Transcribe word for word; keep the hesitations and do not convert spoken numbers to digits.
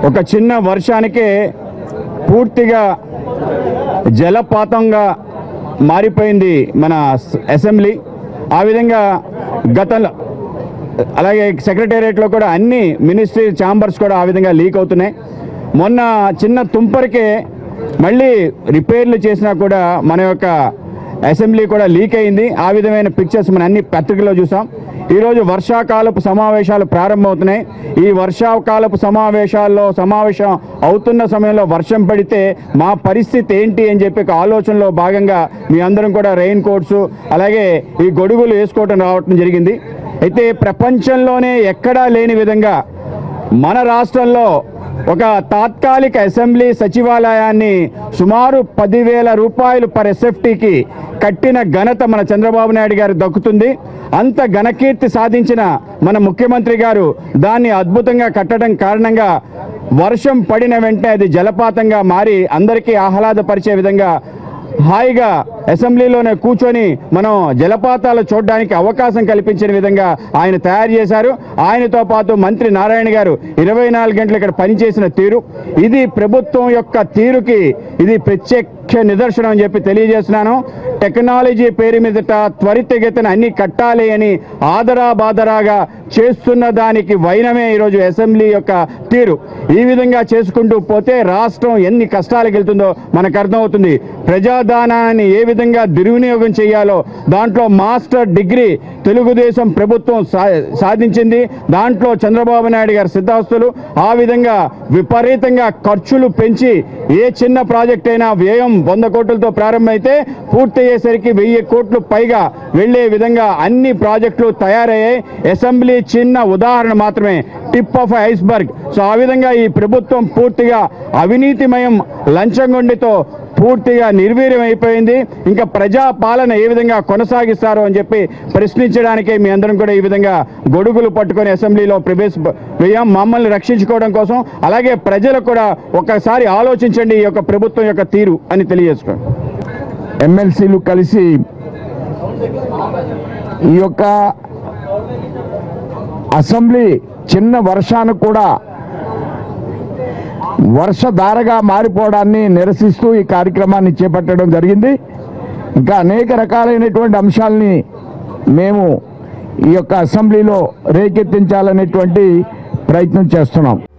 ఒక చిన్న వర్షానికే పూర్తిగా జలపాతంగా మారిపోయింది మన అసెంబ్లీ. ఆ విధంగా గతంలో అలాగే సెక్రటేరియట్లో కూడా అన్ని మినిస్ట్రీ ఛాంబర్స్ కూడా ఆ విధంగా లీక్ అవుతున్నాయి. మొన్న చిన్న తుంపరికే మళ్ళీ రిపేర్లు చేసినా కూడా మన యొక్క అసెంబ్లీ కూడా లీక్ అయింది. ఆ విధమైన పిక్చర్స్ మనం అన్ని పత్రికల్లో చూసాం. ఈరోజు వర్షాకాలపు సమావేశాలు ప్రారంభమవుతున్నాయి. ఈ వర్షాకాలపు సమావేశాల్లో సమావేశం అవుతున్న సమయంలో వర్షం పడితే మా పరిస్థితి ఏంటి అని చెప్పి ఆలోచనలో భాగంగా మీ అందరం కూడా రెయిన్ కోట్స్ అలాగే ఈ గొడుగులు వేసుకోవటం రావటం జరిగింది. అయితే ప్రపంచంలోనే ఎక్కడా లేని విధంగా మన రాష్ట్రంలో ఒక తాత్కాలిక అసెంబ్లీ సచివాలయాన్ని సుమారు పదివేల రూపాయలు పర్ ఎస్ఎఫ్టీకి కట్టిన ఘనత మన చంద్రబాబు నాయుడు గారు దక్కుతుంది. అంత ఘనకీర్తి సాధించిన మన ముఖ్యమంత్రి గారు దాన్ని అద్భుతంగా కట్టడం కారణంగా వర్షం పడిన వెంటనే అది జలపాతంగా మారి అందరికీ ఆహ్లాదపరిచే విధంగా హాయిగా అసెంబ్లీలోనే కూర్చొని మనం జలపాతాలు చూడడానికి అవకాశం కల్పించిన విధంగా ఆయన తయారు చేశారు. ఆయనతో పాటు మంత్రి నారాయణ గారు ఇరవై నాలుగు గంటలు ఇక్కడ పనిచేసిన తీరు, ఇది ప్రభుత్వం యొక్క తీరుకి ఇది ప్రత్యేక నిదర్శనం అని చెప్పి తెలియజేస్తున్నాను. టెక్నాలజీ పేరు మీదట త్వరితగతిన అన్ని కట్టాలి అని ఆదరా బాదరాగా చేస్తున్న దానికి వైనమే ఈరోజు అసెంబ్లీ యొక్క తీరు. ఈ విధంగా చేసుకుంటూ పోతే రాష్ట్రం ఎన్ని కష్టాలకు వెళ్తుందో మనకు అర్థమవుతుంది. ప్రజాదానాన్ని ఏ విధంగా దుర్వినియోగం చేయాలో దాంట్లో మాస్టర్ డిగ్రీ తెలుగుదేశం ప్రభుత్వం సాధించింది. దాంట్లో చంద్రబాబు నాయుడు గారి సిద్ధాస్తులు ఆ విధంగా విపరీతంగా ఖర్చులు పెంచి ఏ చిన్న ప్రాజెక్ట్ అయినా వ్యయం వంద కోట్లతో ప్రారంభమైతే పూర్తి అయ్యేసరికి వెయ్యి కోట్లు పైగా వెళ్లే విధంగా అన్ని ప్రాజెక్టులు తయారయ్యాయి. అసెంబ్లీ చిన్న ఉదాహరణ మాత్రమే, టిప్ ఆఫ్ ఐస్బర్గ్. సో ఆ విధంగా ఈ ప్రభుత్వం పూర్తిగా అవినీతిమయం లంచగొండితో పూర్తిగా నిర్వీర్యం అయిపోయింది. ఇంకా ప్రజా పాలన ఏ విధంగా కొనసాగిస్తారో అని చెప్పి ప్రశ్నించడానికే మీ అందరం కూడా ఈ విధంగా గొడుగులు పట్టుకొని అసెంబ్లీలో ప్రవేశం మమ్మల్ని రక్షించుకోవడం కోసం. అలాగే ప్రజలు కూడా ఒక్కసారి ఆలోచించండి ఈ యొక్క ప్రభుత్వం యొక్క తీరు అని తెలియజేసుకోండి. ఎమ్మెల్సీలు కలిసి ఈ యొక్క అసెంబ్లీ చిన్న వర్షానికి కూడా వర్షధారగా మారిపోవడాన్ని నిరసిస్తూ ఈ కార్యక్రమాన్ని చేపట్టడం జరిగింది. ఇంకా అనేక రకాలైనటువంటి అంశాలని మేము ఈ యొక్క అసెంబ్లీలో రేకెత్తించాలనేటువంటి ప్రయత్నం చేస్తున్నాం.